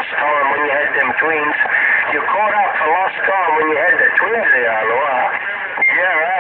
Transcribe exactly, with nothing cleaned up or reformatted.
last time when you had them twins. You caught up for lost time when you had the twins there, Laura. Yeah, right.